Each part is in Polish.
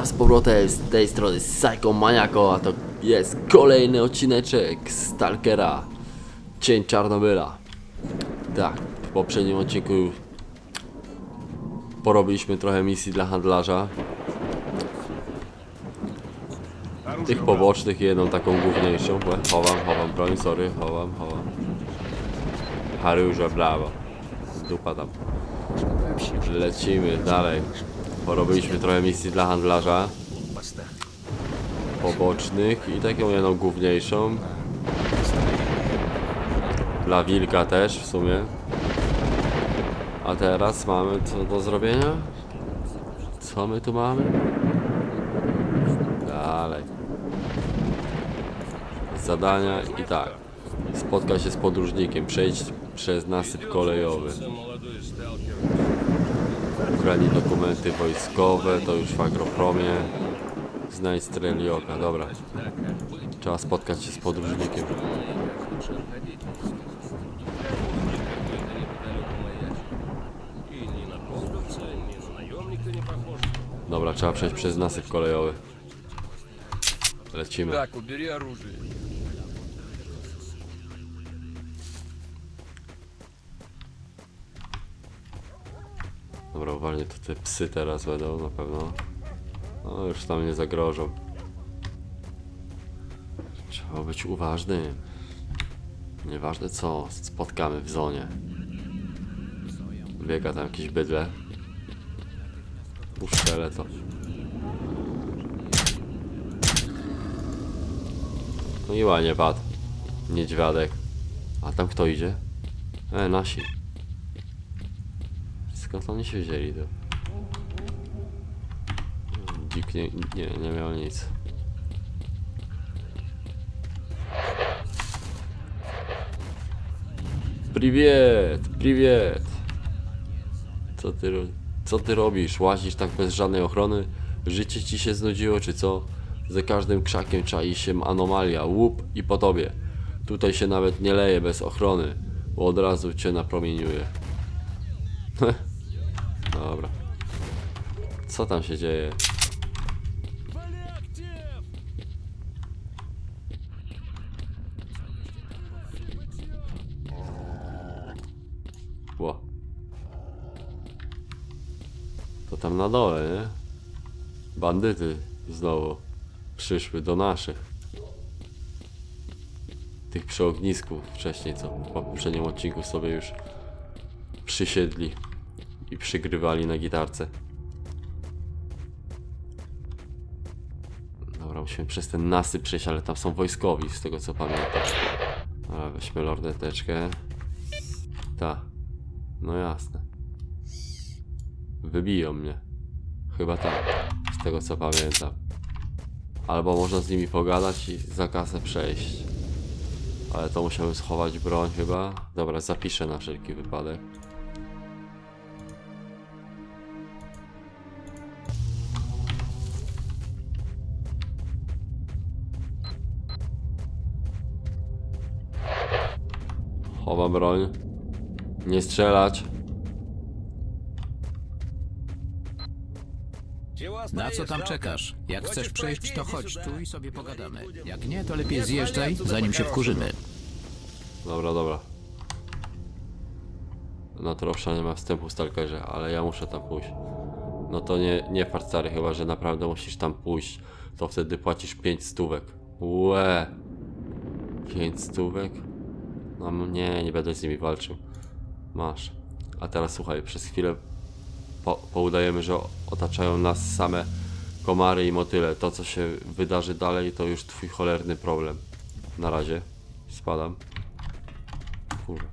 Witam z powrotem z tej strony Psycho Maniaco, a to jest kolejny odcineczek Stalkera Cień Czarnobyla. Tak, w poprzednim odcinku porobiliśmy trochę misji dla handlarza. Tych pobocznych i jedną taką główniejszą. Chowam broń, sorry, chowam. Haruże, brawo. Dupa tam. Lecimy dalej. Porobiliśmy trochę misji dla handlarza pobocznych i taką jedną główniejszą. Dla wilka też w sumie. A teraz mamy co do zrobienia? Co my tu mamy? Dalej. Zadania i tak. Spotkaj się z podróżnikiem. Przejdź przez nasyp kolejowy. Ukradnij dokumenty wojskowe, to już w Agropromie. Znajdź Strelioka, dobra. Trzeba spotkać się z podróżnikiem. Dobra, trzeba przejść przez nasyp kolejowy. Lecimy. Так, убери оружие. Dobra, uważnie, to te psy teraz będą na pewno. No, już tam nie zagrożą. Trzeba być uważnym. Nieważne co spotkamy w zonie. Biega tam jakieś bydle. Uszczelę to. No i ładnie padł. Niedźwiadek. A tam kto idzie? Nasi. Skąd oni się wzięli tu? Dzik nie miał nic. Priwiet! Co ty robisz? Łazisz tak bez żadnej ochrony? Życie ci się znudziło, czy co? Za każdym krzakiem czai się anomalia, łup i po tobie. Tutaj się nawet nie leje bez ochrony, bo od razu cię napromieniuje. Dobra. Co tam się dzieje? Ło. To tam na dole, nie? Bandyty znowu przyszły do naszych. Tych przy ognisku wcześniej, co w poprzednim odcinku sobie już przysiedli i przygrywali na gitarce. Dobra, musimy przez ten nasyp przejść, ale tam są wojskowi, z tego co pamiętam. Dobra, weźmy lorneteczkę. Ta. No jasne. Wybiją mnie. Chyba tak, z tego co pamiętam. Albo można z nimi pogadać i za kasę przejść. Ale to musiałem schować broń chyba. Dobra, zapiszę na wszelki wypadek. Chowam broń. Nie strzelać. Na co tam czekasz? Jak chcesz przejść, to chodź tu i sobie pogadamy. Jak nie, to lepiej zjeżdżaj, zanim się wkurzymy. Dobra. Na to owszem nie ma wstępu w Stalkerze, ale ja muszę tam pójść. No to nie fart stary, chyba że naprawdę musisz tam pójść. To wtedy płacisz 5 stówek. Łe. 5 stówek? No nie będę z nimi walczył. Masz. A teraz słuchaj, przez chwilę poudajemy, że otaczają nas same komary i motyle. To co się wydarzy dalej, to już twój cholerny problem. Na razie. Spadam. Kurwa.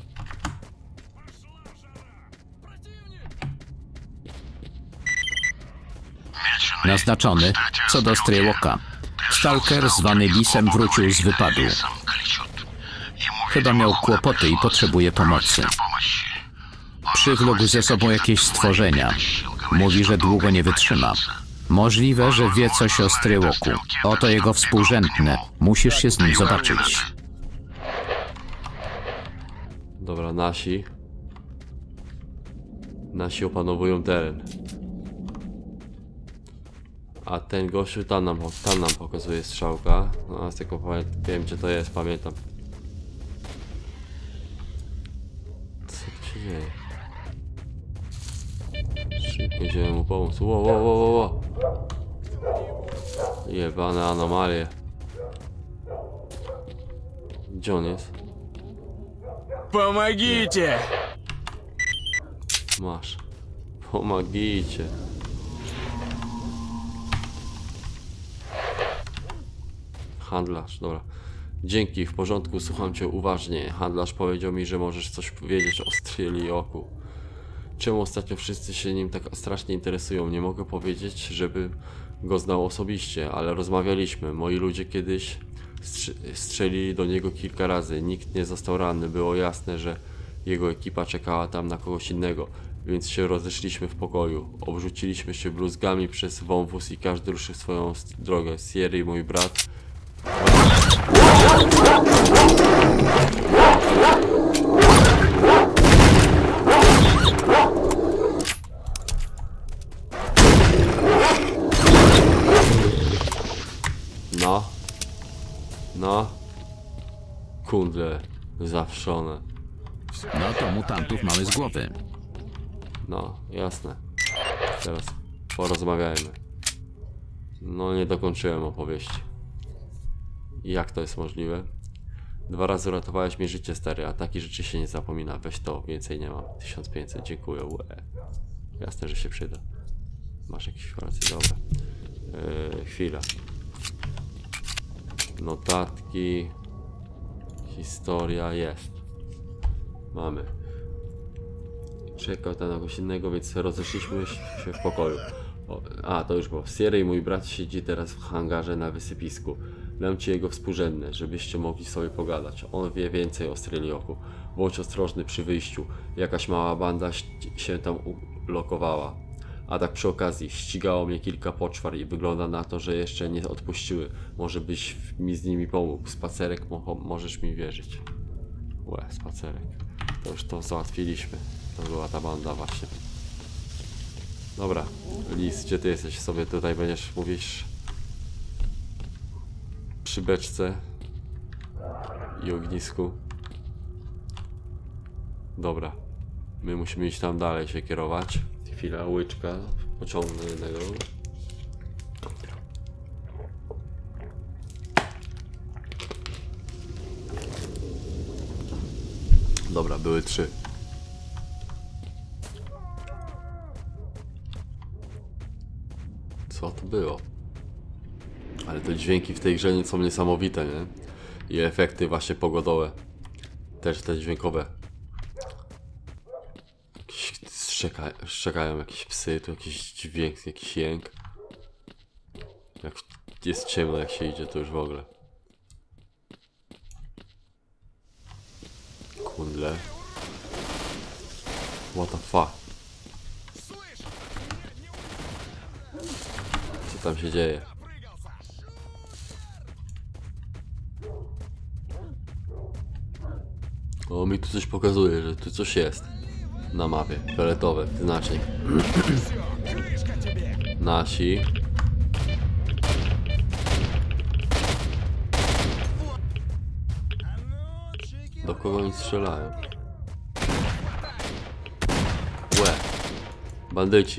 Naznaczony co do Strelioka. Stalker zwany Lisem wrócił z wypadu. Chyba miał kłopoty i potrzebuje pomocy. Przywlókł ze sobą jakieś stworzenia. Mówi, że długo nie wytrzyma. Możliwe, że wie coś o Strelioku. Oto jego współrzędny. Musisz się z nim zobaczyć. Dobra, nasi opanowują teren. A ten gościu tam nam pokazuje strzałka. No, z tego wiem gdzie to jest, pamiętam. Co tu się dzieje? Szybko idziemy mu pomóc. Ło. Jebane anomalie. Gdzie on jest? Помогите! Masz. Pomagijcie. Handlarz, dobra. Dzięki, w porządku, słucham cię uważnie. Handlarz powiedział mi, że możesz coś powiedzieć o Strelioku. Czemu ostatnio wszyscy się nim tak strasznie interesują? Nie mogę powiedzieć, żeby go znał osobiście, ale rozmawialiśmy. Moi ludzie kiedyś strzelili do niego kilka razy. Nikt nie został ranny. Było jasne, że jego ekipa czekała tam na kogoś innego, więc się rozeszliśmy w pokoju. Obrzuciliśmy się bluzgami przez wąwóz i każdy ruszył swoją drogę. Sierry, mój brat. No. Kundle zawszone. No to mutantów mamy z głowy. No, jasne. Teraz porozmawiajmy. No, nie dokończyłem opowieści. Jak to jest możliwe? 2 razy uratowałeś mi życie, stary, a takich rzeczy się nie zapomina. Weź to, więcej nie mam. 1500, dziękuję. Jasne, że się przyda. Masz jakieś informacje? Dobra. Chwila. Notatki. Historia jest. Mamy. Czekał tam na kogoś innego, więc rozeszliśmy się w pokoju. To już było. Sierra i mój brat siedzi teraz w hangarze na wysypisku. Dam ci jego współrzędne, żebyście mogli sobie pogadać. On wie więcej o Strelioku. Bądź ostrożny przy wyjściu. Jakaś mała banda się tam ulokowała. A tak przy okazji, ścigało mnie kilka poczwar i wygląda na to, że jeszcze nie odpuściły. Może byś mi z nimi pomógł. Spacerek, możesz mi wierzyć. Spacerek. To już to załatwiliśmy. To była ta banda właśnie. Dobra, Lis, gdzie ty jesteś? Sobie tutaj będziesz mówić przy beczce i ognisku. Dobra, my musimy iść tam dalej się kierować. Chwila, łyczka, pociągnę jednego. Dobra, były 3. Co to było? Ale te dźwięki w tej grze są niesamowite, nie? I efekty właśnie pogodowe. Też te dźwiękowe. Szczekają jakieś psy, tu jakiś dźwięk, jakiś jęk. Jak jest ciemno, jak się idzie, to już w ogóle. Kundle. What the fuck? Co tam się dzieje? O, mi tu coś pokazuje, że tu coś jest. Na mapie, fioletowe, znacznik. Nasi. Do kogo oni strzelają? Bandyci.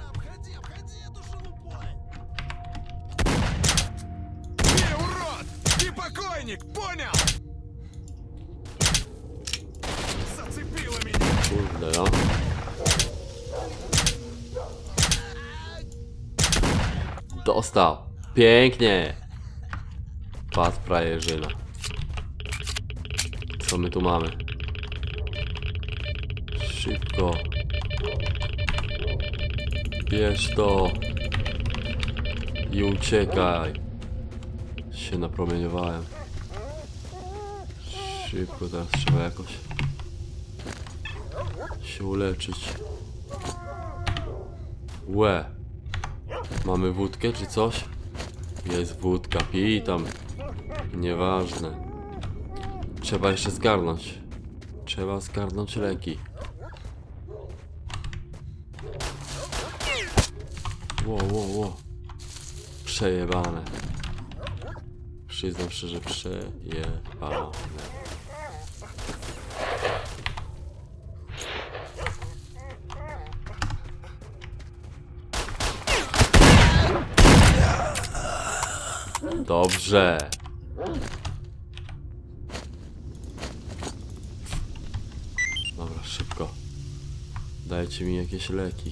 Kurde, no. Dostał. Pięknie. Pat frajerzyna. Co my tu mamy? Szybko. Bierz to. I uciekaj. Się napromieniowałem. Szybko, teraz trzeba jakoś się uleczyć. Mamy wódkę czy coś? Jest wódka, pij tam. Nieważne. Trzeba jeszcze zgarnąć. Trzeba zgarnąć leki. Wow. Przejebane. Przyznam szczerze, przejebane. Dobrze. Dobra, szybko. Dajcie mi jakieś leki.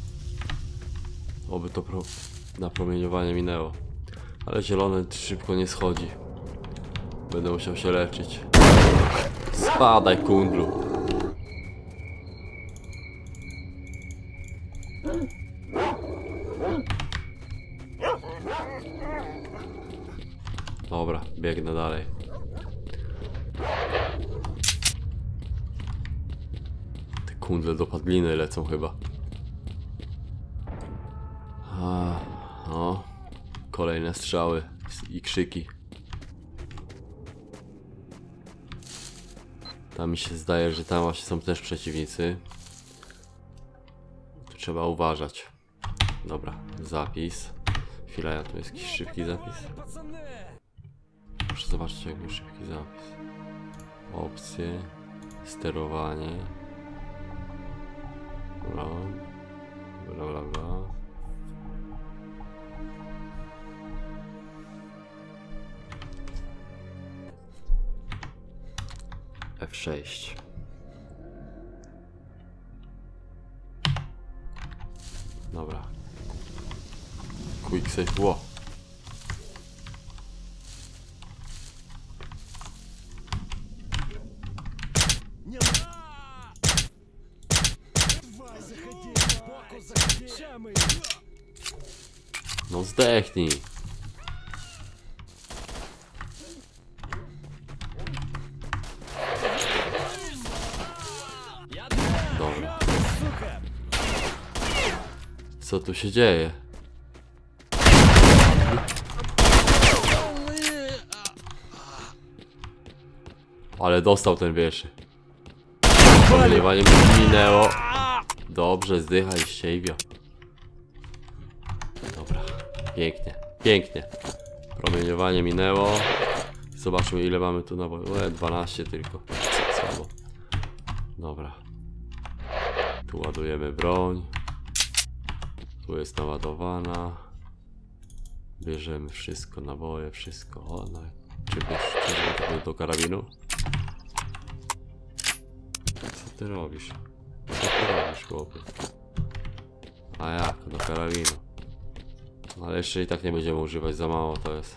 Oby to napromieniowanie minęło. Ale zielony szybko nie schodzi. Będę musiał się leczyć. Spadaj, kundlu. Dobra, biegnę dalej. Te kundle do padliny lecą chyba. No. Kolejne strzały i krzyki. Tam mi się zdaje, że tam właśnie są też przeciwnicy. Tu trzeba uważać. Dobra, zapis. Chwila, tu jest jakiś szybki zapis. Proszę zobaczyć, jak był szybki zapis. Opcje, sterowanie. Bla bla bla bla. F6. Dobra. Quick save. Ło. No zdechnij. Dobra. Co tu się dzieje? Ale dostał ten wieszy. Promieniowanie mi minęło. Dobrze, zdychaj, ściejwio. Dobra, pięknie, pięknie. Promieniowanie minęło. Zobaczmy, ile mamy tu naboi. 12 tylko. Słabo. Dobra. Tu ładujemy broń. Tu jest naładowana. Bierzemy wszystko, naboje, wszystko. O, no. Czy bierzemy do karabinu? Co ty robisz? Co ty robisz, chłopie? A jak? Do karabinu. No, ale jeszcze i tak nie będziemy używać, za mało to jest.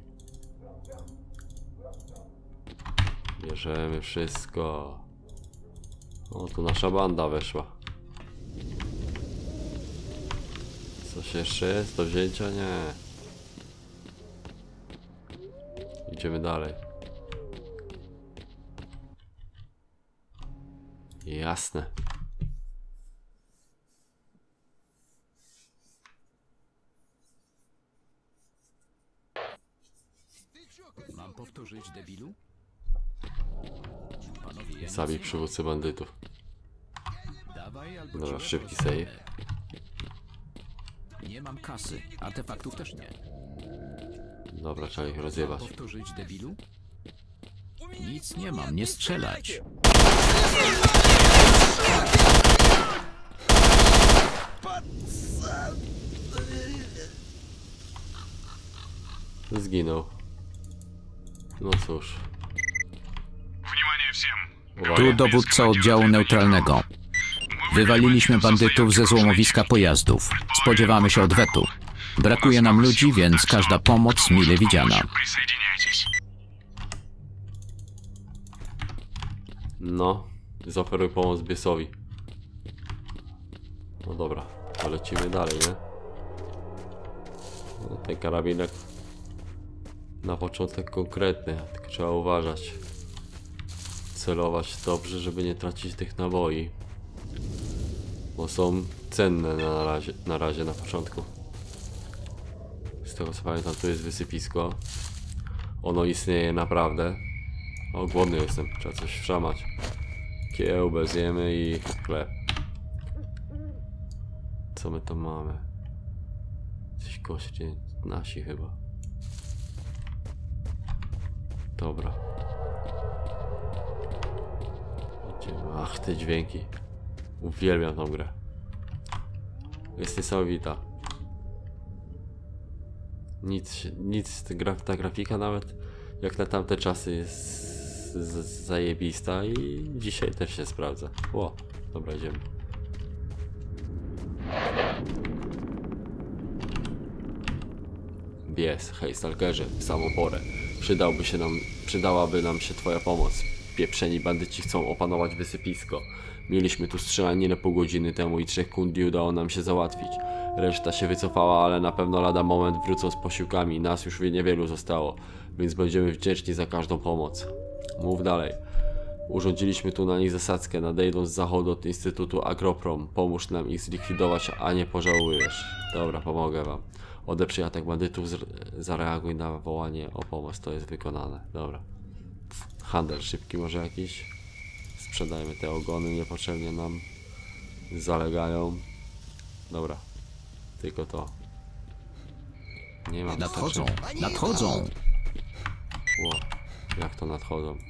Bierzemy wszystko. O, tu nasza banda weszła. Coś jeszcze jest do wzięcia? Nie. Idziemy dalej. Jasne. Mam powtórzyć, debilu? Panowie, Zabij przywódcę bandytów. dawaj albo Dobra, ci szybki rozwalę. save. Nie mam kasy, artefaktów też nie. Dobra, trzeba ich Mam rozjebać. powtórzyć, debilu? Nic nie mam, nie strzelać. Zginął. No cóż. Tu dowódca oddziału neutralnego. Wywaliliśmy bandytów ze złomowiska pojazdów. Spodziewamy się odwetu. Brakuje nam ludzi, więc każda pomoc mile widziana. No, zaoferuj pomoc Biesowi. No dobra, to lecimy dalej, nie? No, ten karabinek na początek konkretny, tylko trzeba uważać. Celować dobrze, żeby nie tracić tych naboi. Bo są cenne na razie na początku. Z tego co pamiętam, tu jest wysypisko. Ono istnieje naprawdę. O, głodny jestem, trzeba coś wszamać. Kiełbę zjemy i chleb. Co my tam mamy? Coś kości. Nasi chyba. Dobra. Idziemy. Ach, te dźwięki. Uwielbiam tą grę. Jest niesamowita. Nic ta grafika nawet jak na tamte czasy jest zajebista i dzisiaj też się sprawdza. Ło, dobra, idziemy. Bies, hej stalkerze, w samą porę. Przydałaby nam się twoja pomoc. Pieprzeni bandyci chcą opanować wysypisko. Mieliśmy tu strzelaninę pół godziny temu i 3 kundli udało nam się załatwić. Reszta się wycofała, ale na pewno lada moment wrócą z posiłkami. Nas już niewielu zostało, więc będziemy wdzięczni za każdą pomoc. Mów dalej. Urządziliśmy tu na nich zasadzkę. Nadejdą z zachodu od Instytutu Agroprom. Pomóż nam ich zlikwidować, a nie pożałujesz. Dobra, pomogę wam. Odeprzyj atak bandytów, zareaguj na wołanie o pomoc. To jest wykonane. Dobra. Handel szybki może jakiś. Sprzedajmy te ogony, niepotrzebnie nam zalegają. Dobra. Tylko to. Nie mam. Nadchodzą, nadchodzą. Ło, jak to nadchodzą?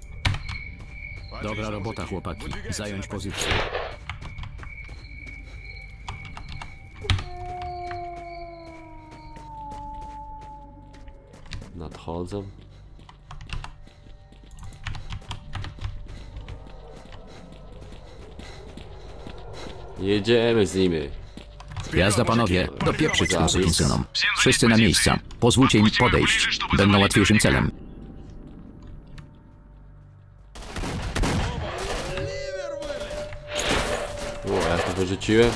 Dobra robota, chłopaki. Zająć pozycję. Nadchodzą. Jedziemy z nimi. Jazda, panowie. Dopieprzyć tym sukinsynom. Wszyscy na miejsca. Pozwólcie im podejść. Będą łatwiejszym celem. O, ja to wyrzuciłem.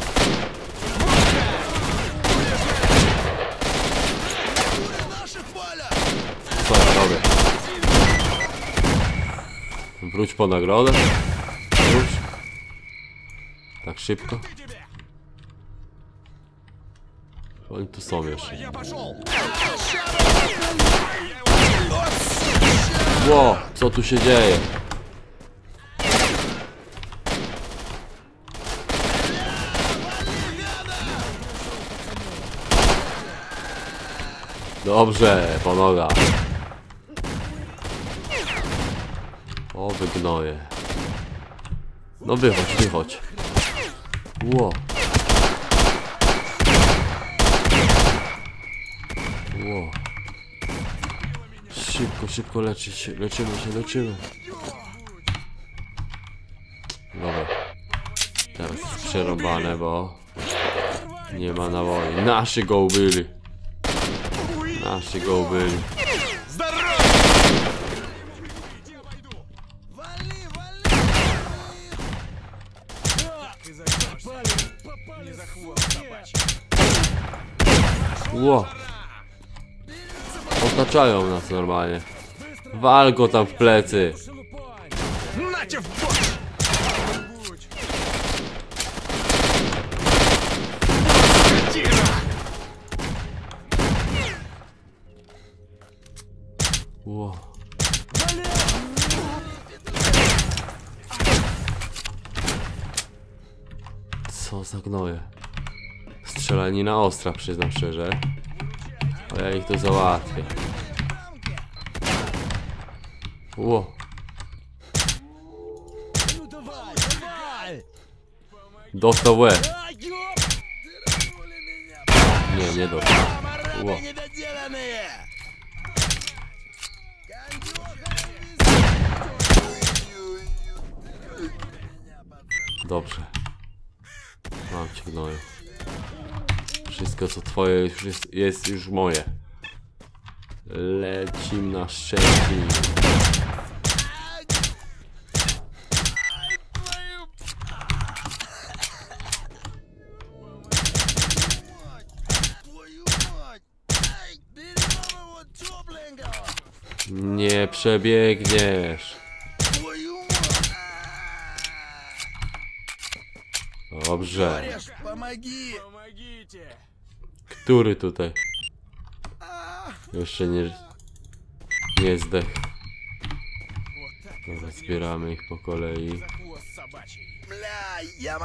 Co ja robię? Wróć po nagrodę. Wróć. Tak szybko. Oni tu są jeszcze. Ło, co tu się dzieje? Dobrze, po nogach. O, wygnoję. No wychodź, wychodź. Ło. Ło. Szybko, szybko leczyć się. Leczymy się, leczymy. Dobra. Teraz jest przerąbane, bo nie ma naboi. Nasi go ubyli. Nasi go ubyli. Ło. Otaczają nas normalnie. Wal go tam w plecy. Ło. Co za gnoje. Strzelanina ostra, przyznam szczerze. Ale ja ich to załatwię. Ło. Dostał w łeb. Nie, nie dostał. Ło. Dobrze. Mam cię, gnoju. Wszystko co twoje już jest już moje. Lecim na szczęście. Nie przebiegniesz. Dobrze. Który tutaj? Jeszcze nie zdech. Dobra, zbieramy ich po kolei.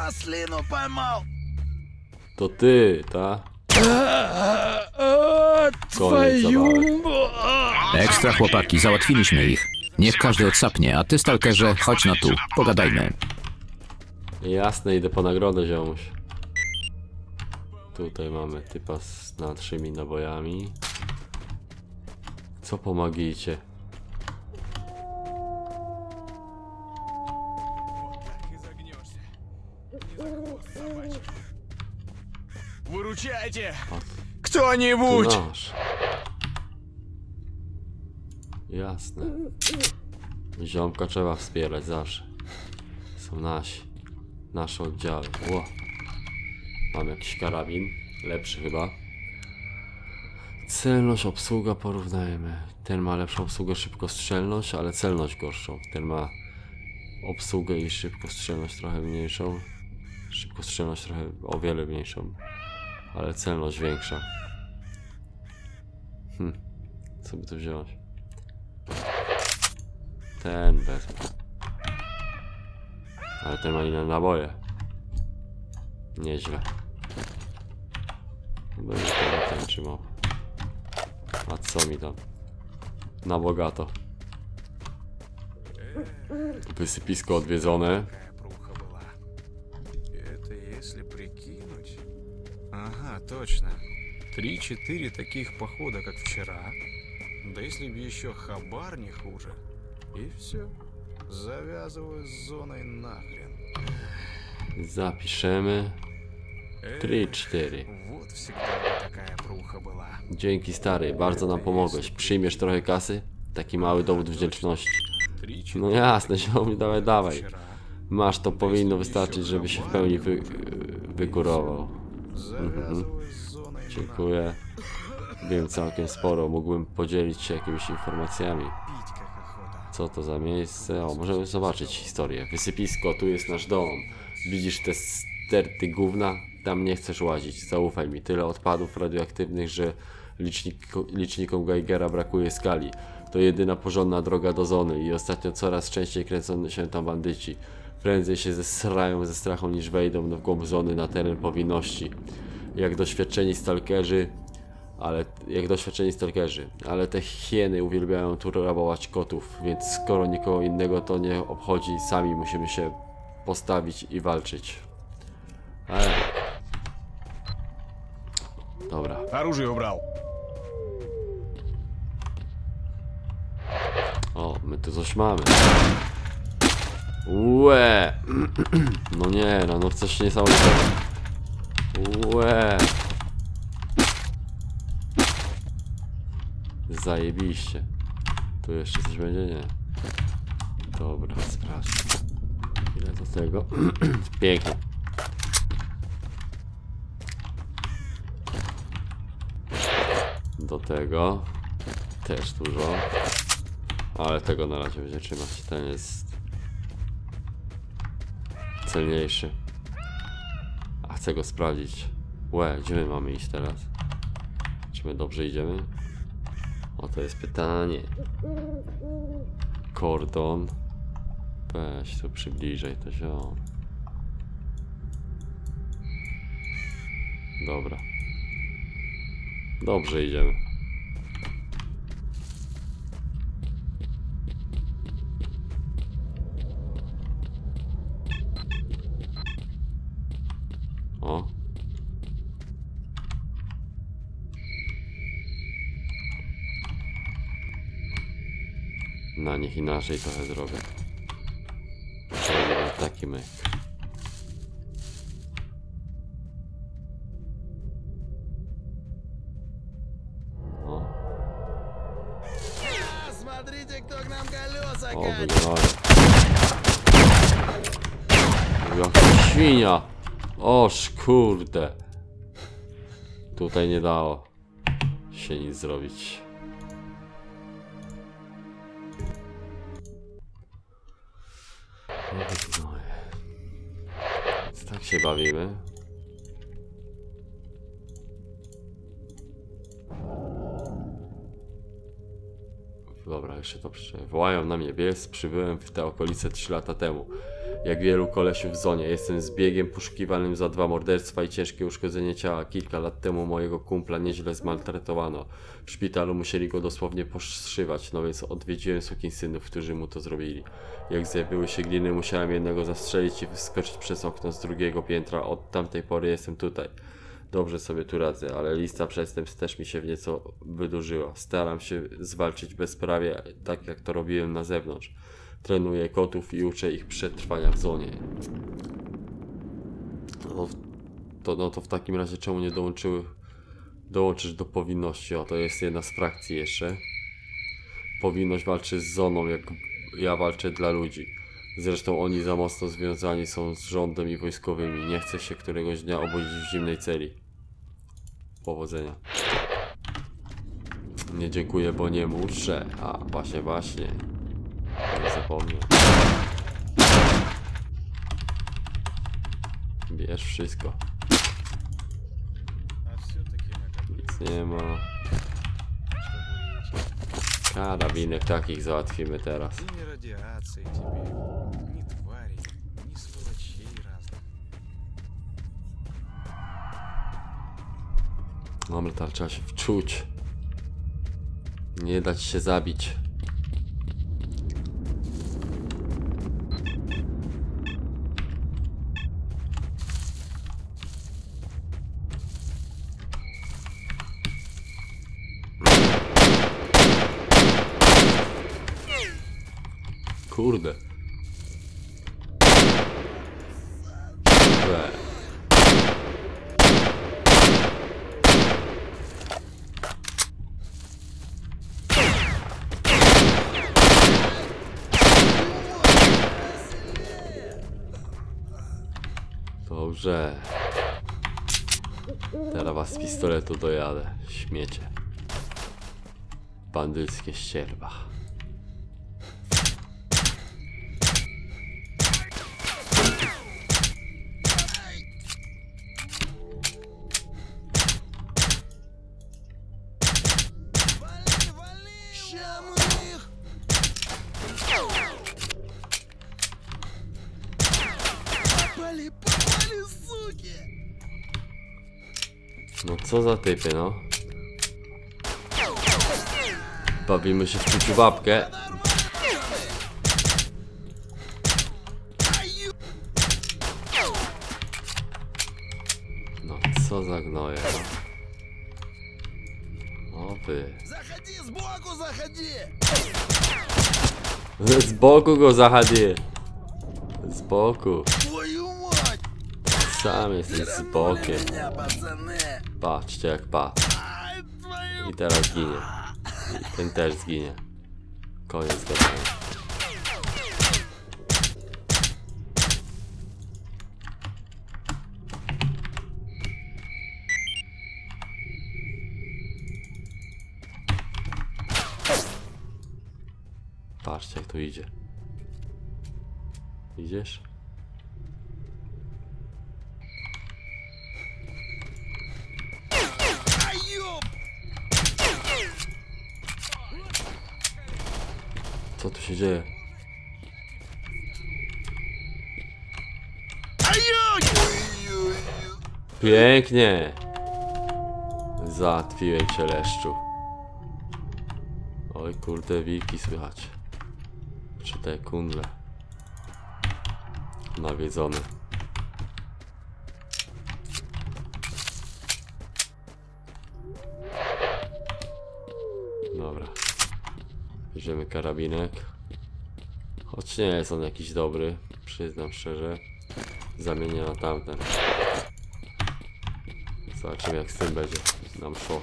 To ty, ta? Koniec zabawy. Ekstra, chłopaki, załatwiliśmy ich. Niech każdy odsapnie, a ty, stalkerze, chodź na tu, pogadajmy. Jasne, idę po nagrodę, ziomuś. Tutaj mamy typa z nadszymi nabojami. Co pomagijcie? Выручайте! Tu Кто-нибудь! nasz. Jasne. Ziomka trzeba wspierać zawsze. Są nasi. Nasze oddziały. Ło. Mam jakiś karabin. Lepszy chyba. Celność, obsługa porównajmy. Ten ma lepszą obsługę, szybkostrzelność, ale celność gorszą. Ten ma obsługę i szybkostrzelność trochę mniejszą. Szybkostrzelność trochę o wiele mniejszą. Ale celność większa. Co by tu wziąć? Ten wezmę. Ale ten ma inne naboje. Nieźle. Będzie ten trzymał. A co mi tam? Na bogato. Wysypisko odwiedzone. Какая пруха была. Это если прикинуть... Ага, точно. 3-4 таких похода, как вчера. Да если бы еще хабар не хуже. И все. Завязываю с зоной нахрен. Zapiszemy. 3-4. Вот всегда такая пруха была. Dzięki stary, bardzo nam pomogłeś. Przyjmiesz trochę kasy? Taki mały dowód wdzięczności. 3-4 No jasne, ziomi, dawaj, dawaj. вчера. Masz, to powinno wystarczyć, żeby się w pełni wykurował. Завязываю с зоной Dziękuję. Wiem całkiem sporo, mógłbym podzielić się jakimiś informacjami. пить как охота. Co to za miejsce? O, możemy zobaczyć historię. Wysypisko, tu jest nasz dom. Widzisz te sterty gówna? Tam nie chcesz łazić, zaufaj mi. Tyle odpadów radioaktywnych, że licznikom Geigera brakuje skali. To jedyna porządna droga do zony i ostatnio coraz częściej kręcą się tam bandyci. Prędzej się zesrają ze strachu niż wejdą w głąb zony na teren powinności. Jak doświadczeni stalkerzy, ale te hieny uwielbiają tu rabować kotów, więc skoro nikogo innego to nie obchodzi, sami musimy się postawić i walczyć. Dobra. Оружие убрал. O, my tu coś mamy. Łe! No nie, no coś niesamowitego. Łe! Zajebiście. Tu jeszcze coś będzie? Nie. Dobra, sprawdź. Ile do tego? Pięknie. Do tego też dużo. Ale tego na razie będzie trzymać. Ten jest celniejszy. A chcę go sprawdzić. Łe, gdzie my mamy iść teraz? Czy my dobrze idziemy? O, to jest pytanie. Kordon. Weź tu przybliżaj to ziom. Dobra. Dobrze idziemy. O. Na nich inaczej trochę zrobię. Zrobimy taki myk. O. Смотрите, кто к нам колеса O, катит. wygląda. Jaka świnia! Oż kurde. Tutaj nie dało się nic zrobić. Więc tak się bawimy. Dobra, jeszcze to przeczytam. Wołają na mnie bies, przybyłem w te okolice 3 lata temu. jak wielu kolesiów w zonie. Jestem zbiegiem poszukiwanym za 2 morderstwa i ciężkie uszkodzenie ciała. Kilka lat temu mojego kumpla nieźle zmaltretowano. W szpitalu musieli go dosłownie poszywać, no więc odwiedziłem sukinsynów, którzy mu to zrobili. Jak zjawiły się gliny, musiałem jednego zastrzelić i wyskoczyć przez okno z 2. piętra. Od tamtej pory jestem tutaj. Dobrze sobie tu radzę, ale lista przestępstw też mi się w nieco wydłużyła. Staram się zwalczyć bezprawie, tak jak to robiłem na zewnątrz. Trenuję kotów i uczę ich przetrwania w zonie. No to w takim razie czemu nie dołączysz do powinności? O, to jest jedna z frakcji jeszcze. Powinność walczy z zoną, jak ja walczę dla ludzi. Zresztą oni za mocno związani są z rządem i wojskowymi. Nie chcę się któregoś dnia obudzić w zimnej celi. Powodzenia. Nie dziękuję, bo nie muszę. A, właśnie. Nie zapomnę. Bierz wszystko. Nic nie ma. Karabinek takich załatwimy teraz. Dobra, teraz trzeba się wczuć. Nie dać się zabić. Kurde. Dobrze. Teraz was z pistoletu dojadę. Śmiecie. Bandyckie ścierwa. No co za typy, no. Bawimy się w czuciu babkę. No co za gnoje, no. O wy. Z boku go zachodzi. Z boku. Sam jesteś z bokiem. Patrzcie jak patrz. I teraz ginie. I ten też zginie. Koniec gadania. Patrzcie jak to idzie. Idziesz? Co tu się dzieje? Pięknie! Załatwiłem cię, leszczu. Oj kurde, wilki słychać. Czy te kundle nawiedzone. Dobra. Bierzemy karabinek. Choć nie jest on jakiś dobry, przyznam szczerze. Zamienię na tamten. Zobaczymy jak z tym będzie nam szło.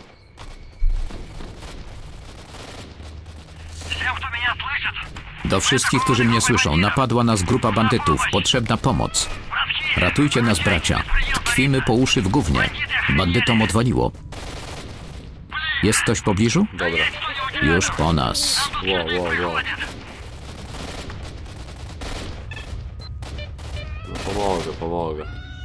Do wszystkich, którzy mnie słyszą, napadła nas grupa bandytów. Potrzebna pomoc. Ratujcie nas, bracia. Tkwimy po uszy w gównie. Bandytom odwaliło. Jest ktoś w pobliżu? Dobra. Już po nas. Wow. No pomogę.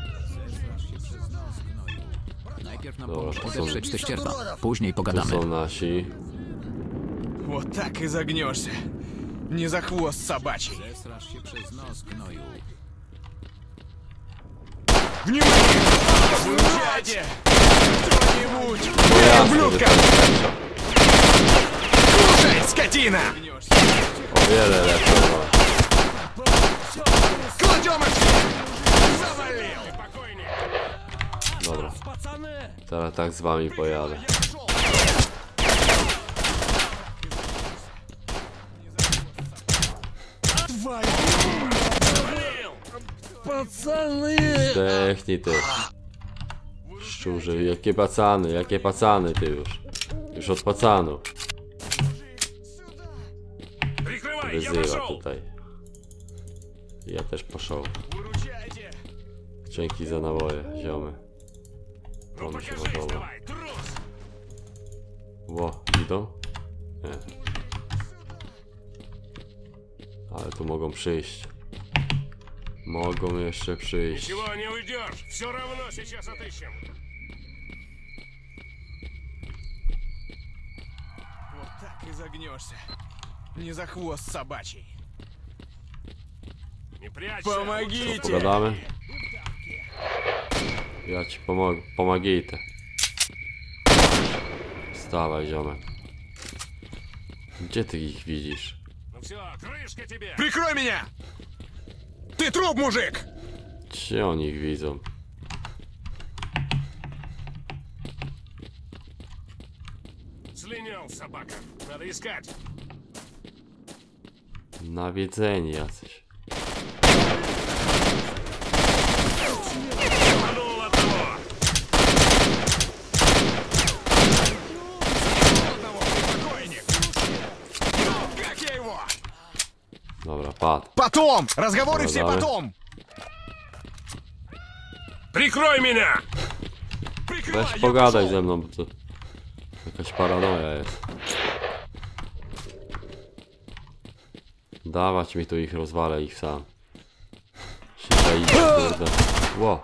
Najpierw nam Dobra, pomóż to są- odeprzeć te ścierwa. Później Tu pogadamy. są nasi. Вот так и загнешься. Не за хвост собачий. Zesrasz się przez nos, gnoju. Внимание! Выручайте! Кто-нибудь! No jasne, że ублюдка! to jest lepsza. Слушай, скотина! O wiele lepsza. No. Кладем их все! Завалил! Dobra. Teraz tak z wami pojadę. Zdechnij ty. Szczurze, jakie pacany ty już. Już od pacanu. Wyzywa tutaj. Ja też poszedł. Dzięki za naboje, ziomy. To mi się podoba. Ło, idą? Nie. Ale tu mogą przyjść. Mogą jeszcze przyjść. Ничего не уйдешь, все равно сейчас отыщем. Вот так и загнешься. Не за хвост собачий. Не прячься. Помогите! Pogadamy? Ja ci pomogę. Pomagijte. Wstawaj, ziomek. Gdzie ty ich widzisz? Ну все, крышка тебе. Прикрой меня! Ты труп, мужик! Gdzie oni ich widzą? Слинял собака. Надо искать. Nawiedzeni jacyś. Манул одного. Одного покойник! Ну, как я его? Dobra, padł. Потом! Разговоры все Давай. потом! Прикрой меня! Прикрывай, Weź я pogadaj пошел. ze mną, bo to jakaś paranoja jest. Dawać mi tu ich, rozwalę ich sam. Się idzie, kurde. Ło.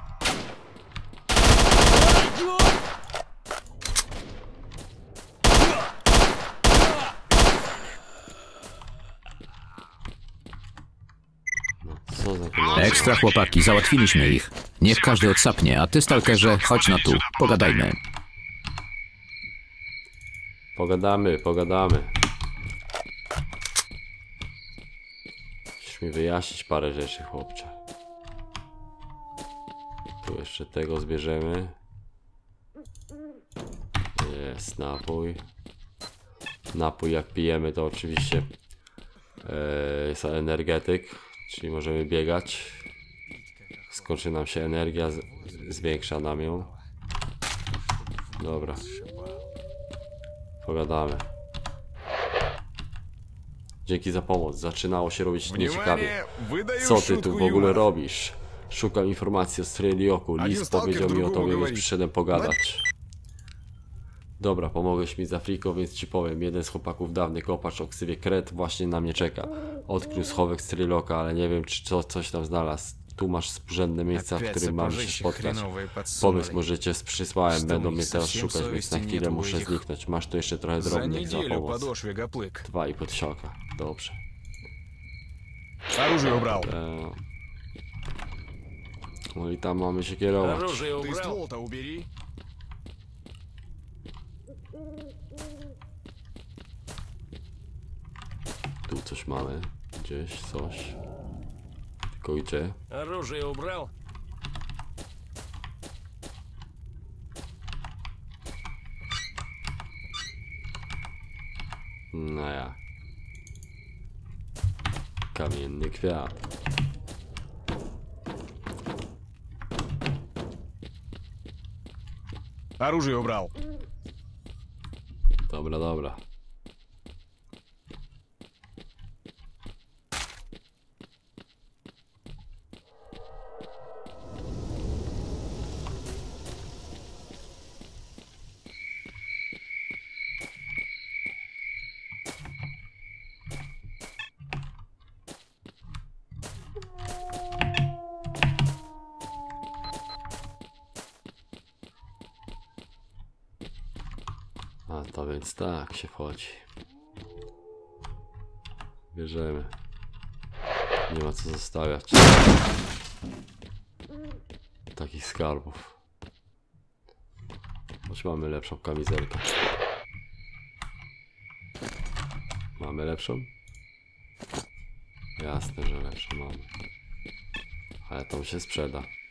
No, co za kolor? Ekstra chłopaki, załatwiliśmy ich. Niech każdy odsapnie, a ty, stalkerze, chodź na tu. Pogadajmy. Pogadamy, pogadamy. Musisz mi wyjaśnić parę rzeczy, chłopcze. Tu jeszcze tego zbierzemy. Jest napój. Napój jak pijemy to oczywiście jest energetyk, czyli możemy biegać. Skończy nam się energia, zwiększa nam ją. Dobra. Pogadamy. Dzięki za pomoc. Zaczynało się robić nieciekawie. Выдаю Co ty tu шутку w ogóle юмора. robisz? Szukam informacji o Strelioku. Один Lis stalker powiedział mi o drugiemu tobie, więc говорит. przyszedłem pogadać. Dobra, pomogłeś mi z Afriką, więc ci powiem. Jeden z chłopaków, dawny kopacz o ksywie Kret, właśnie na mnie czeka. Odkrył schowek Strelioka, ale nie wiem, czy coś tam znalazł. Tu masz współrzędne miejsca, w Опять którym mamy się сапожище spotkać. хреновые подсунули. Pomysł może cię przysłałem, Что, będą у mnie них teraz совсем szukać, więc na совести chwilę нет у muszę этих? zniknąć. Masz tu jeszcze trochę За drobnych za неделю pomoc. подошве гоплык. 2,5 sioka. Dobrze. Оружие убрал. No i tam mamy się kierować. Оружие Ты убрал. ствол-то убери. Tu coś mamy. Gdzieś coś. Tylko gdzie? Оружие убрал. No ja. Kamienny kwiat. Оружие убрал. Dobra, dobra. A to więc tak się wchodzi. Bierzemy. Nie ma co zostawiać. takich skarbów. Choć mamy lepszą kamizelkę. Mamy lepszą? Jasne, że lepszą mamy. Ale to się sprzeda.